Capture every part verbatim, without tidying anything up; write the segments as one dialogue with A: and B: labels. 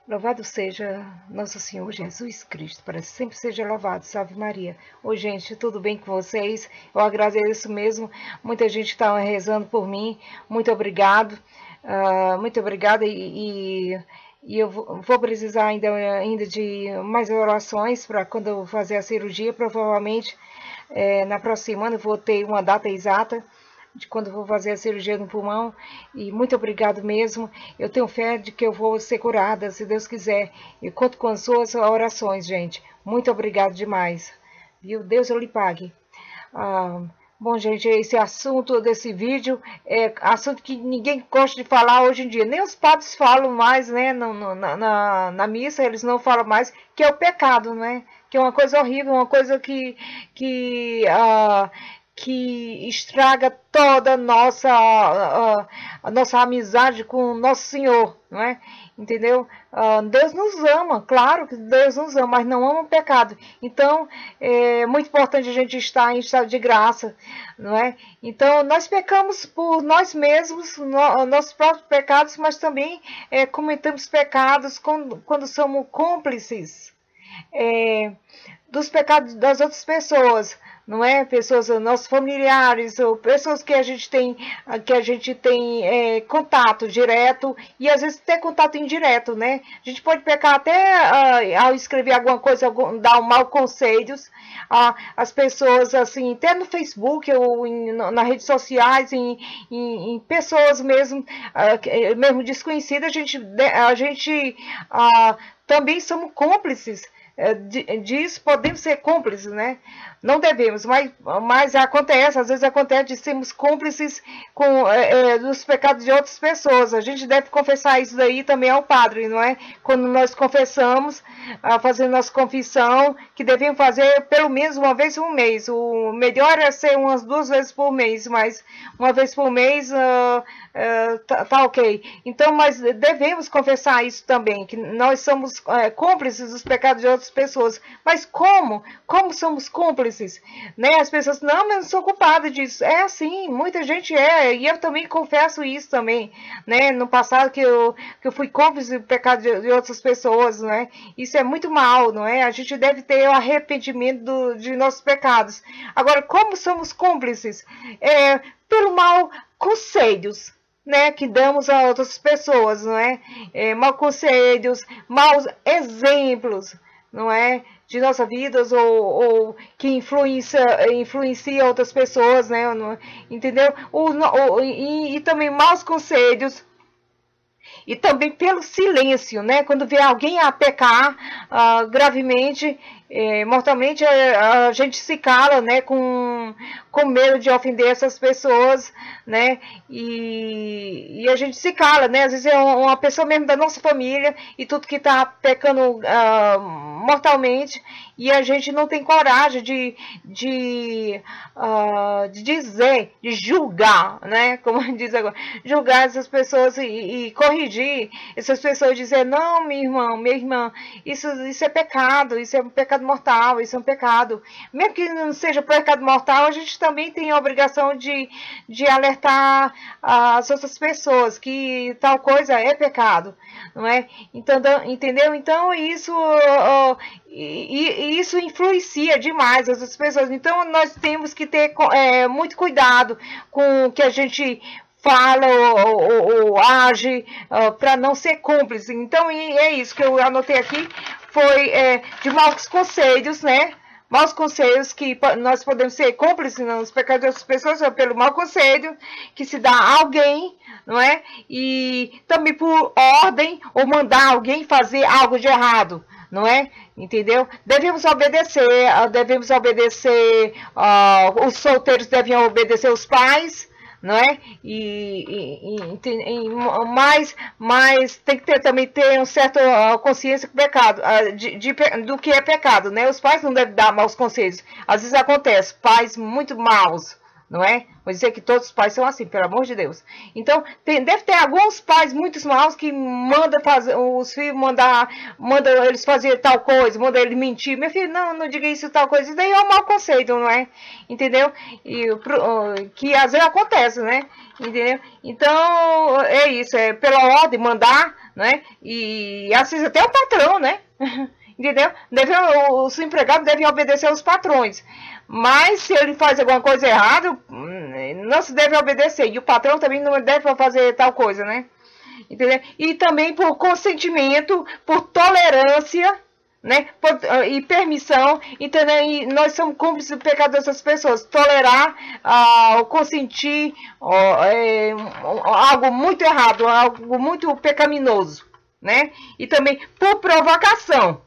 A: Louvado seja nosso Senhor Jesus Cristo, para sempre seja louvado. Salve Maria. Oi, gente, tudo bem com vocês? Eu agradeço mesmo. Muita gente está rezando por mim. Muito obrigado. Uh, muito obrigada. E, e, e eu vou, vou precisar ainda, ainda de mais orações para quando eu fazer a cirurgia. Provavelmente é, na próxima semana eu vou ter uma data exata de quando vou fazer a cirurgia no pulmão, e muito obrigado mesmo. Eu tenho fé de que eu vou ser curada, se Deus quiser, e conto com as suas orações, gente. Muito obrigado demais, viu? Deus eu lhe pague. Ah, bom, gente, esse assunto desse vídeo é assunto que ninguém gosta de falar hoje em dia, nem os padres falam mais, né, no, no, na, na, na missa eles não falam mais, que é o pecado, né, que é uma coisa horrível, uma coisa que, que ah, que estraga toda a nossa, a, a nossa amizade com o nosso Senhor, não é? Entendeu? Uh, Deus nos ama, claro que Deus nos ama, mas não ama o pecado. Então, é muito importante a gente estar em estado de graça, não é? Então, nós pecamos por nós mesmos, no, nossos próprios pecados, mas também é, cometemos pecados quando, quando somos cúmplices é, dos pecados das outras pessoas, não é? Pessoas, nossos familiares, ou pessoas que a gente tem, que a gente tem é, contato direto e às vezes até contato indireto, né? A gente pode pecar até uh, ao escrever alguma coisa, algum, dar um mau conselhos uh, às pessoas, assim, até no Facebook ou em, nas redes sociais, em, em, em pessoas mesmo, uh, mesmo desconhecidas, a gente, a gente uh, também somos cúmplices disso, podemos ser cúmplices, né? Não devemos, mas, mas acontece, às vezes acontece de sermos cúmplices com, é, dos pecados de outras pessoas. A gente deve confessar isso daí também ao padre, não é? Quando nós confessamos, ah, fazendo nossa confissão, que devemos fazer pelo menos uma vez por mês. O melhor é ser umas duas vezes por mês, mas uma vez por mês ah, ah, tá, tá ok. Então, mas devemos confessar isso também, que nós somos é, cúmplices dos pecados de outras pessoas. Mas como? Como somos cúmplices? Né? As pessoas, não, mas não sou culpada disso. É assim, muita gente é, e eu também confesso isso também, né? No passado que eu, que eu fui cúmplice do pecado de, de outras pessoas, né? Isso é muito mal, não é? A gente deve ter o arrependimento do, de nossos pecados. Agora, como somos cúmplices? É, pelo mal conselhos, né, que damos a outras pessoas, não é? É, mal conselhos, maus exemplos, não é? De nossas vidas, ou, ou que influencia, influencia outras pessoas, né? Entendeu? O, o, e, e também maus conselhos. E também pelo silêncio, né? Quando vê alguém a pecar uh, gravemente, eh, mortalmente, a, a gente se cala, né? Com, com medo de ofender essas pessoas, né? E, e a gente se cala, né? Às vezes é uma pessoa mesmo da nossa família e tudo que está pecando uh, mortalmente, e a gente não tem coragem de, de, uh, de dizer, de julgar, né? Como diz agora, julgar essas pessoas e, e corrigir essas pessoas, dizer, não, meu irmão, minha irmã, isso, isso é pecado, isso é um pecado mortal, isso é um pecado. Mesmo que não seja pecado mortal, a gente também tem a obrigação de, de alertar as outras pessoas que tal coisa é pecado, não é? Então, entendeu? Então, isso, uh, e, e isso influencia demais as outras pessoas. Então, nós temos que ter é, muito cuidado com o que a gente fala ou, ou, ou age uh, para não ser cúmplice. Então, e é isso que eu anotei aqui, foi é, de maus conselhos, né? Maus conselhos, que nós podemos ser cúmplices nos pecados de outras pessoas pelo mau conselho que se dá a alguém, não é? E também por ordem ou mandar alguém fazer algo de errado, não é? Entendeu? Devemos obedecer, devemos obedecer, uh, os solteiros devem obedecer os pais, não é? E, e, e, e mas, mas tem que ter, também ter uma certa consciência do pecado, de, de, do que é pecado, né? Os pais não devem dar maus conselhos. Às vezes acontece, pais muito maus, não é? Vou dizer que todos os pais são assim, pelo amor de Deus. Então, tem, deve ter alguns pais muito maus que mandam fazer, os filhos mandar, mandam eles fazer tal coisa, mandam eles mentir. Meu filho, não, não diga isso, tal coisa. Isso daí é um mau conceito, não é? Entendeu? E, que às vezes acontece, né? Entendeu? Então, é isso, é pela ordem, mandar, né? E às vezes até o patrão, né? Entendeu? Deve, os empregados devem obedecer aos patrões. Mas se ele faz alguma coisa errada, não se deve obedecer. E o patrão também não deve fazer tal coisa, né? Entendeu? E também por consentimento, por tolerância, né? Por, e permissão. Entendeu? E nós somos cúmplices do pecado dessas pessoas. Tolerar, uh, consentir uh, é, algo muito errado, algo muito pecaminoso, né? E também por provocação.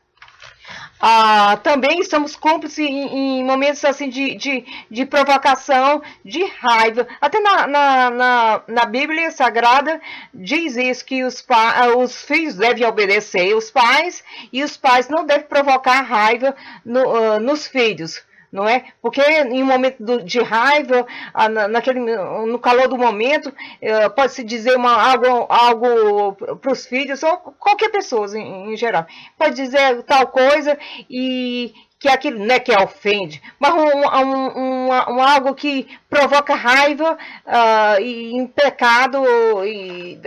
A: Ah, também somos cúmplices em, em momentos assim de, de, de provocação, de raiva. Até na, na, na, na Bíblia Sagrada diz isso, que os, pa, os filhos devem obedecer os pais e os pais não devem provocar raiva no, uh, nos filhos. Não é? Porque em um momento do, de raiva, naquele, no calor do momento, pode-se dizer uma, algo, algo para os filhos, ou qualquer pessoa em, em geral. Pode dizer tal coisa e que aquilo não é que ofende, mas um, um, um, um, algo que provoca raiva uh, e em pecado e,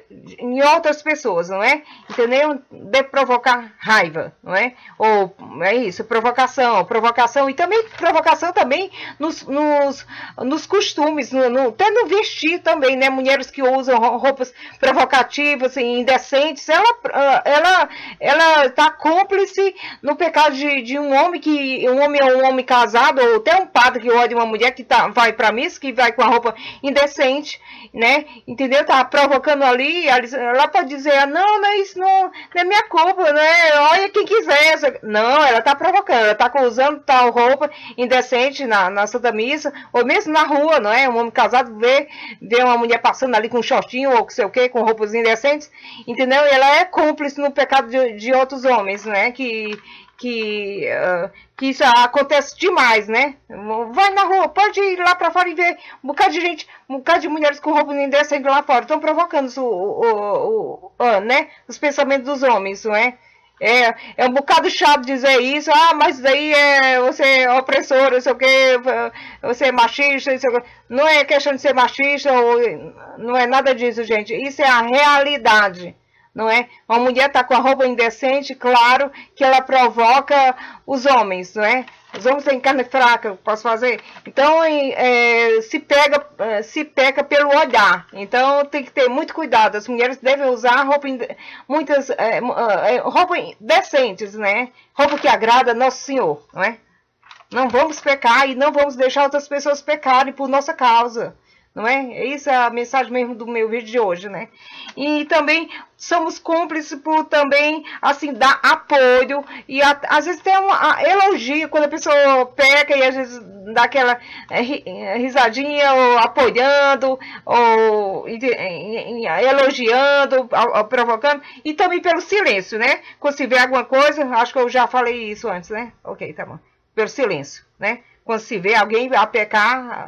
A: em outras pessoas, não é? Entendeu? Deve provocar raiva, não é? Ou é isso, provocação, provocação e também provocação também nos, nos, nos costumes, no, no, até no vestir também, né? Mulheres que usam roupas provocativas e indecentes, ela ela ela está cúmplice no pecado de, de um homem que um homem é um homem casado, ou até um padre que odeia uma mulher que tá, vai para missa, que vai com a roupa indecente, né? Entendeu? Tá provocando ali, ela pode dizer, não, não é isso, não, não é minha culpa, né? Olha quem quiser. Não, ela tá provocando, ela tá usando tal roupa indecente na, na Santa Missa, ou mesmo na rua, não é? Um homem casado vê, vê uma mulher passando ali com um shortinho, ou sei o que, com roupas indecentes, entendeu? E ela é cúmplice no pecado de, de outros homens, né? Que Que, uh, que isso acontece demais, né? Vai na rua, pode ir lá pra fora e ver um bocado de gente, um bocado de mulheres com roupa indecente lá fora, estão provocando o, o, o, o, né? Os pensamentos dos homens, não é? É, é um bocado chato dizer isso, ah, mas daí é, você é opressor, não sei o que, você é machista, não sei o que. Não é questão de ser machista, ou, não é nada disso, gente, isso é a realidade. Não é? Uma mulher está com a roupa indecente, claro que ela provoca os homens, não é? Os homens têm carne fraca, posso fazer? Então, é, se pega, se peca pelo olhar. Então, tem que ter muito cuidado. As mulheres devem usar roupa, muitas, é, roupa decentes, né? Roupa que agrada Nosso Senhor, não é? Não vamos pecar e não vamos deixar outras pessoas pecarem por nossa causa. Não é? Essa é a mensagem mesmo do meu vídeo de hoje, né? E também somos cúmplices por também, assim, dar apoio e a, às vezes tem um elogio quando a pessoa peca e às vezes dá aquela é, risadinha, ou apoiando, ou e, e, e, elogiando, ou, ou provocando, e também pelo silêncio, né? Quando se vê alguma coisa, acho que eu já falei isso antes, né? Ok, tá bom. Pelo silêncio, né? Quando se vê alguém a pecar,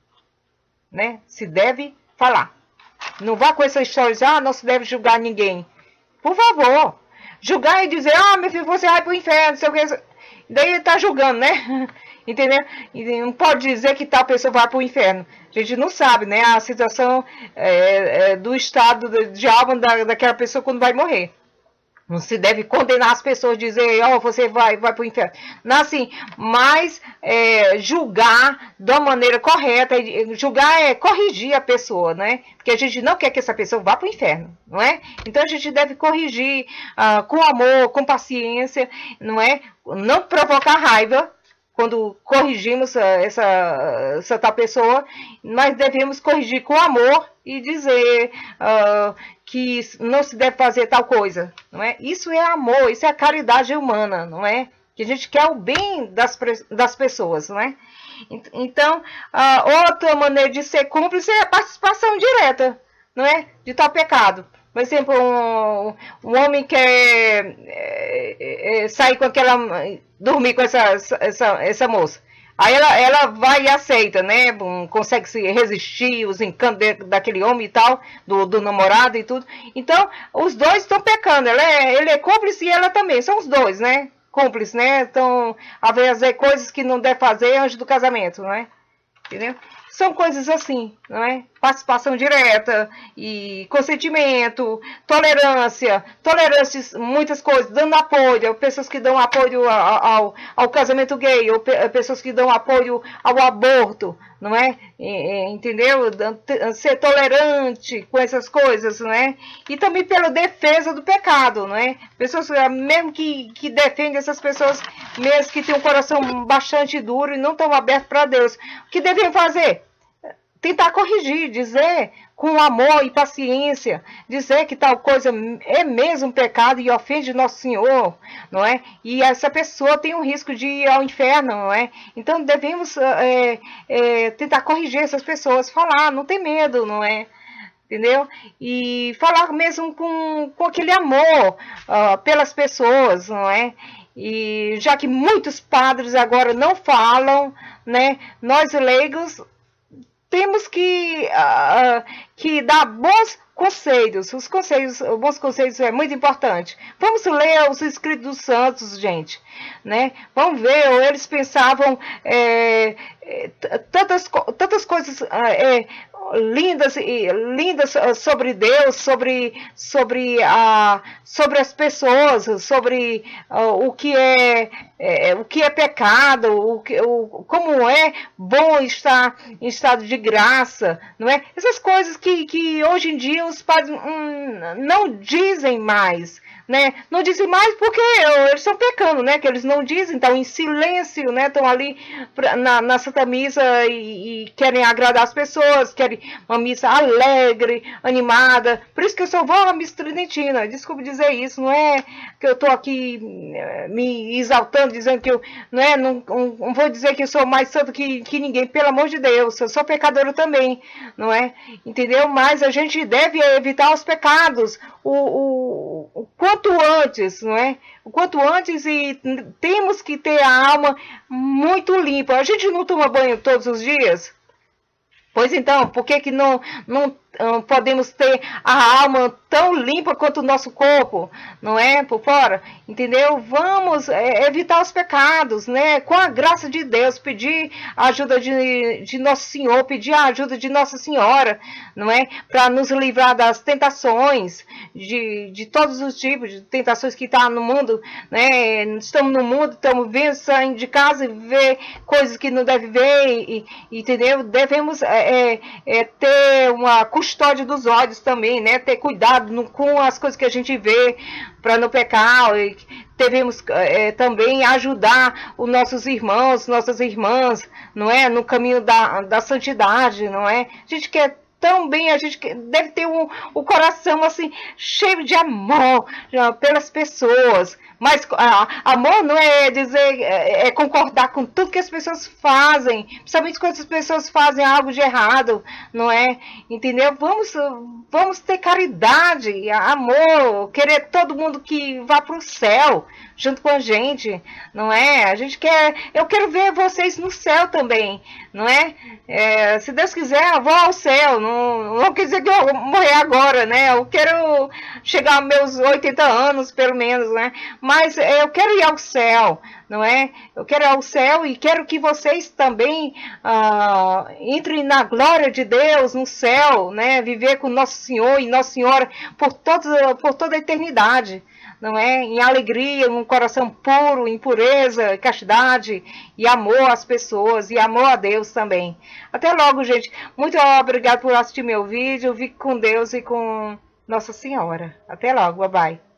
A: né? Se deve falar. Não vá com essa história de, ah, não se deve julgar ninguém. Por favor. Julgar e dizer, ah, meu filho, você vai pro inferno, sei o que. Daí ele tá julgando, né? Entendeu? E não pode dizer que tal pessoa vai pro inferno. A gente não sabe, né? A situação é, é, do estado de alma da, daquela pessoa quando vai morrer. Não se deve condenar as pessoas, dizer, ó, oh, você vai, vai para o inferno. Não assim, mas é, julgar da maneira correta, julgar é corrigir a pessoa, né? Porque a gente não quer que essa pessoa vá para o inferno, não é? Então a gente deve corrigir uh, com amor, com paciência, não é? Não provocar raiva quando corrigimos essa, essa tal pessoa, mas devemos corrigir com amor e dizer uh, que não se deve fazer tal coisa, não é? Isso é amor, isso é a caridade humana, não é? Que a gente quer o bem das, das pessoas, não é? Então, uh, outra maneira de ser cúmplice é a participação direta, não é? De tal pecado. Por exemplo, um, um homem quer é, é, sair com aquela, dormir com essa, essa, essa moça. Aí ela, ela vai e aceita, né? Consegue se resistir, os encantos de, daquele homem e tal, do, do namorado e tudo. Então, os dois estão pecando. Ela é, ele é cúmplice e ela também. São os dois, né? Cúmplices, né? Então, a fazer coisas que não deve fazer antes do casamento, né? Entendeu? são coisas assim, não é? Participação direta e consentimento, tolerância, tolerância, muitas coisas, dando apoio, pessoas que dão apoio ao, ao, ao casamento gay, ou pessoas que dão apoio ao aborto, não é? Entendeu? Ser tolerante com essas coisas, não é? E também pela defesa do pecado, não é? Pessoas, mesmo que, que defendem essas pessoas, mesmo que têm um coração bastante duro e não estão abertos para Deus, o que devem fazer? Tentar corrigir, dizer com amor e paciência, dizer que tal coisa é mesmo pecado e ofende Nosso Senhor, não é? E essa pessoa tem um risco de ir ao inferno, não é? Então devemos é, é, tentar corrigir essas pessoas, falar, não tem medo, não é? Entendeu? E falar mesmo com, com aquele amor uh, pelas pessoas, não é? E já que muitos padres agora não falam, né? Nós leigos temos que, uh, que dar bons conselhos. Os conselhos, os bons conselhos é muito importante. Vamos ler os escritos dos santos, gente, né? Vamos ver, eles pensavam é, é, tantas, tantas coisas é, lindas e lindas sobre Deus, sobre sobre a sobre as pessoas, sobre uh, o que é, é o que é pecado, o que o, como é bom estar em estado de graça, não é? Essas coisas que, que hoje em dia os pais hum, não dizem mais, né? Não dizem mais porque eles estão pecando, né? Que eles não dizem, estão em silêncio, né? Estão ali pra, na, na Santa Missa e, e querem agradar as pessoas, querem uma missa alegre, animada. Por isso que eu só vou à missa tridentina. Desculpe dizer isso, não é que eu estou aqui me exaltando, dizendo que eu não, é, não, não vou dizer que eu sou mais santo que, que ninguém, pelo amor de Deus, eu sou pecadora também, não é? Entendeu? Mas a gente deve evitar os pecados o, o, o quanto antes, não é? O quanto antes, e temos que ter a alma muito limpa. A gente não toma banho todos os dias? Pois então, por que que não, não, não podemos ter a alma tão limpa quanto o nosso corpo, não é? Por fora, entendeu? Vamos é, evitar os pecados, né? Com a graça de Deus, pedir a ajuda de, de Nosso Senhor, pedir a ajuda de Nossa Senhora, não é? Para nos livrar das tentações, de, de todos os tipos de tentações que estão tá no mundo, né? Estamos no mundo, estamos vendo, saindo de casa e ver coisas que não deve ver, e, e, entendeu? Devemos é, é, ter uma custódia dos olhos também, né? Ter cuidado no, com as coisas que a gente vê para não pecar. E devemos é, também ajudar os nossos irmãos, nossas irmãs, não é? No caminho da, da santidade, não é? A gente quer tão bem, a gente deve ter um, um coração assim cheio de amor já, pelas pessoas. Mas ah, amor não é dizer, é, é concordar com tudo que as pessoas fazem, principalmente quando as pessoas fazem algo de errado, não é? Entendeu? Vamos, vamos ter caridade, amor, querer todo mundo que vá para o céu junto com a gente, não é? A gente quer, eu quero ver vocês no céu também, não é? É, se Deus quiser, eu vou ao céu, não, não quer dizer que eu vou morrer agora, né? Eu quero chegar aos meus oitenta anos, pelo menos, né? Mas eu quero ir ao céu, não é? Eu quero ir ao céu e quero que vocês também ah, entrem na glória de Deus, no céu, né? Viver com Nosso Senhor e Nossa Senhora por, toda, por toda a eternidade, não é? Em alegria, um coração puro, em pureza, castidade e amor às pessoas e amor a Deus também. Até logo, gente. Muito obrigado por assistir meu vídeo. Fique com Deus e com Nossa Senhora. Até logo. Bye bye.